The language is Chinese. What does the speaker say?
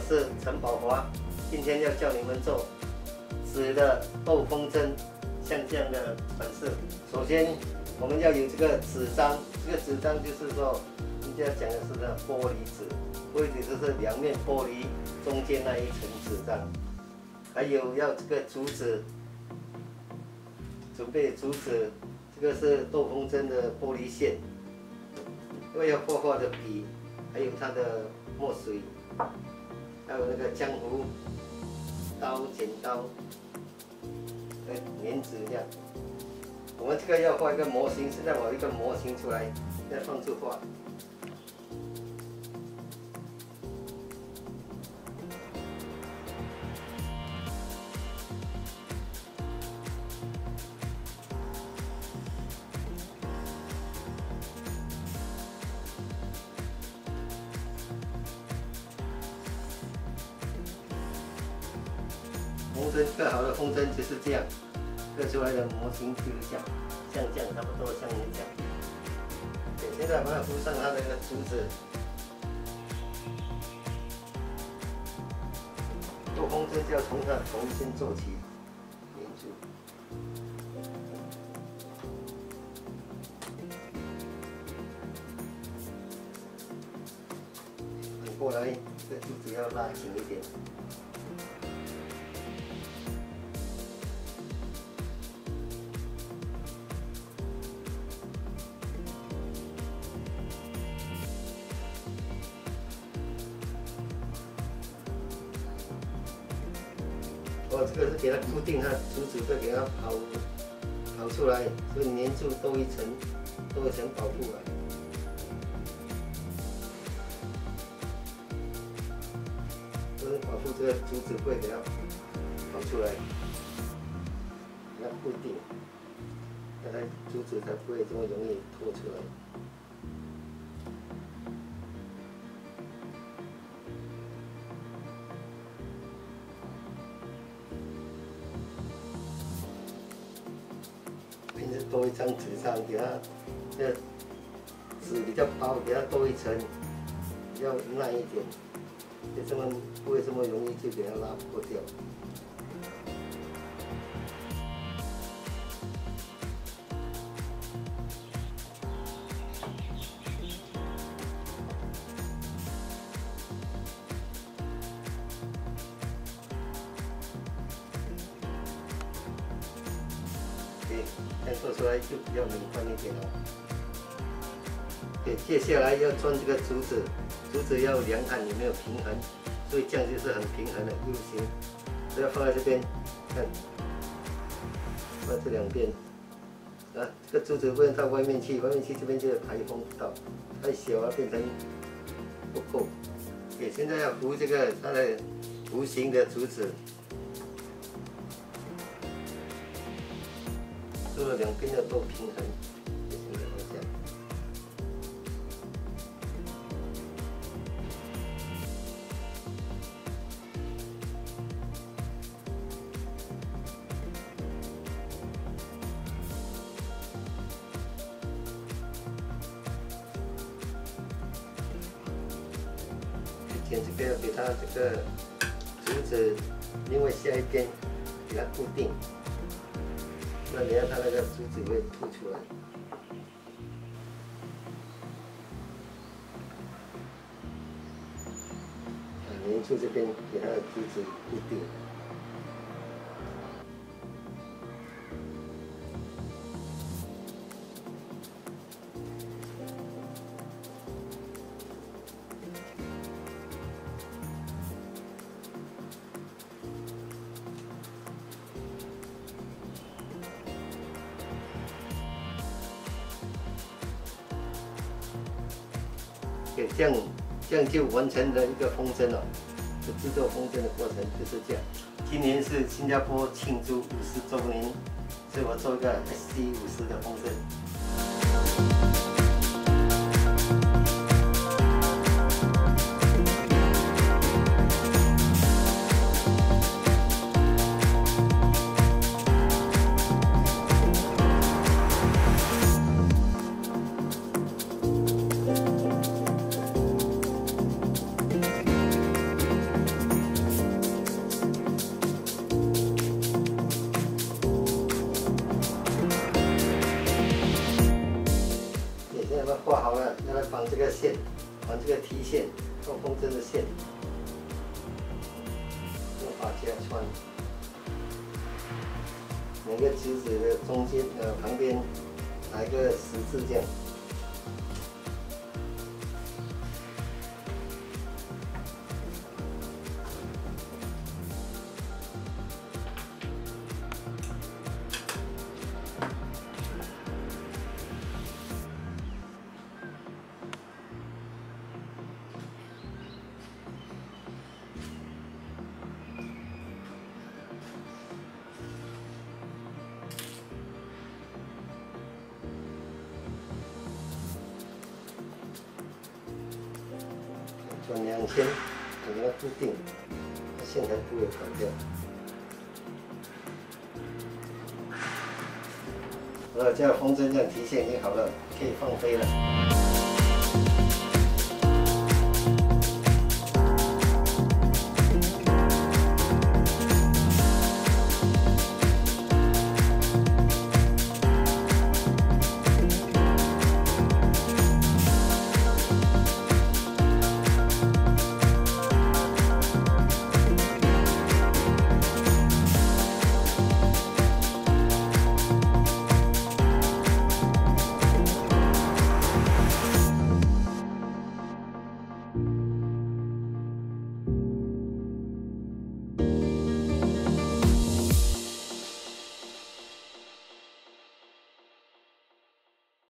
是陈宝华，今天要教你们做纸的豆风筝，像这样的款式。首先我们要有这个纸张，这个纸张就是说，人家讲的是那玻璃纸，玻璃纸就是两面玻璃中间那一层纸张，还有要这个竹子，准备竹子，这个是豆风筝的玻璃线，因为要画画的笔，还有它的墨水。还有那个浆糊、刀、剪刀、粘纸这样。我们这个要画一个模型，现在我有一个模型出来，再放出画。风筝刻好的风筝就是这样，刻出来的模型就是像这样，差不多像你讲。对，现在把它敷上它那个竹子。做风筝就要从它头先做起，粘住。反过来，这个竹子要拉紧一点。这个是给它固定，它竹子会给它跑出来，所以粘住多一层保护了。所以保护这个竹子会给它跑出来，给它固定，那它竹子才不会这么容易脱出来。多一张纸上，给它这个纸比较薄，给它多一层，要耐一点，就这么不会这么容易就给它拉破掉。这样做出来就比较美观一点了。对，接下来要装这个竹子，竹子要量看有没有平衡，所以这样就是很平衡的 U 型。所以要放在这边，看，放在这两边。啊，这个竹子不能到外面去，外面去这边就有台风到，太小了变成不够。对，现在要糊这个它的弧形的竹子。做了两边要都平衡，现在这样。剪这个要给它这个竹子，另外下一边给它固定。那你看它那个竹子会凸出来。粘住这边给它的竹子固定。这样就完成了一个风筝了。这制作风筝的过程就是这样。今年是新加坡庆祝50周年，所以我做一个 SC50的风筝。 绑这个线，绑这个 T 线，做风筝的线，用发夹穿。每个竹子的中间旁边来个十字这样。转2圈，给它固定，线才不会跑掉。好了，这样风筝这样提线已经好了，可以放飞了。